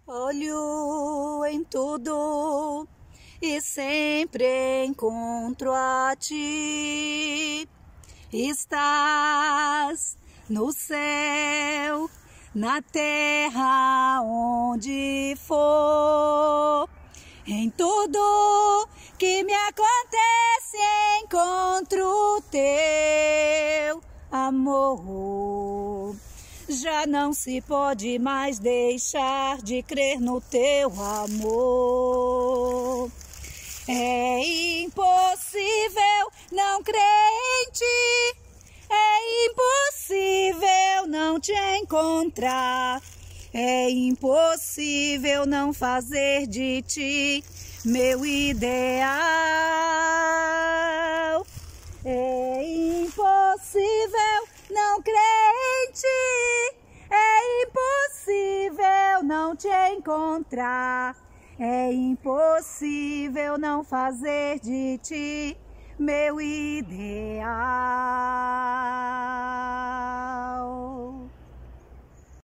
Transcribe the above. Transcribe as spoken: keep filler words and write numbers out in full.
Olho em tudo e sempre encontro a ti. Estás no céu, na terra, onde for. Em tudo que me acontece encontro teu amor. Já não se pode mais deixar de crer no teu amor. É impossível não crer em ti, é impossível não te encontrar, é impossível não fazer de ti meu ideal. É impossível não crer em ti, é impossível não te encontrar, é impossível não fazer de ti meu ideal.